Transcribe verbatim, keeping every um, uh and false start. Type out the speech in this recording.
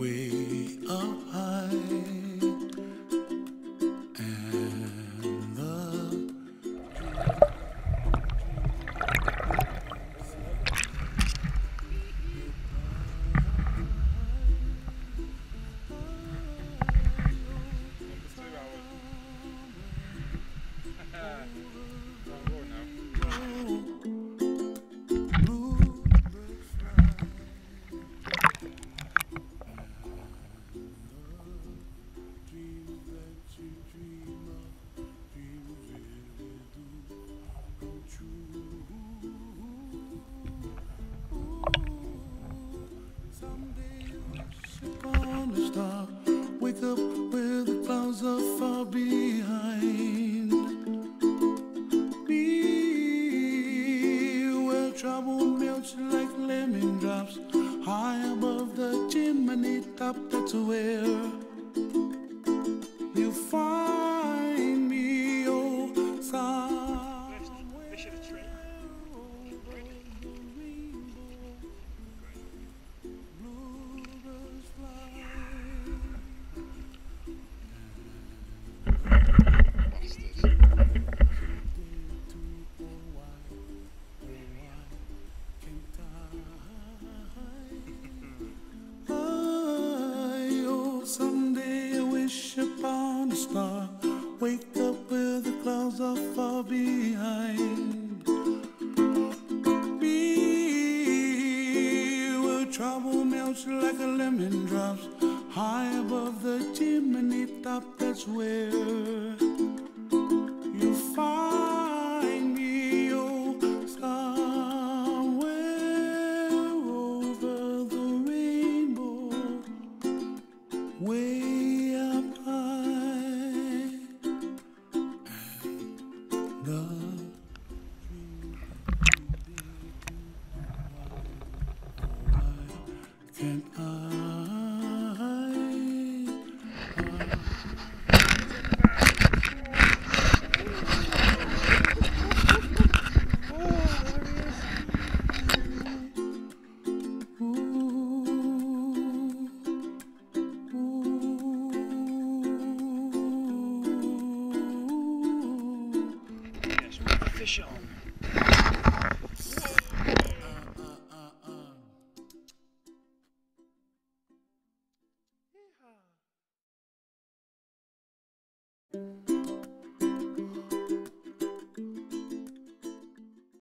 way up high, and the star, wake up where the clouds are far behind me, where trouble melts like lemon drops high above the chimney top. That's where you find me, oh, somewhere over the rainbow, bluebirds fly. Someday I wish upon a star, wake up where the clouds are far behind me, where trouble melts like a lemon drops high above the chimney top. That's where you find me, oh, somewhere over the rainbow, way up high, and the why can't I? Fish on.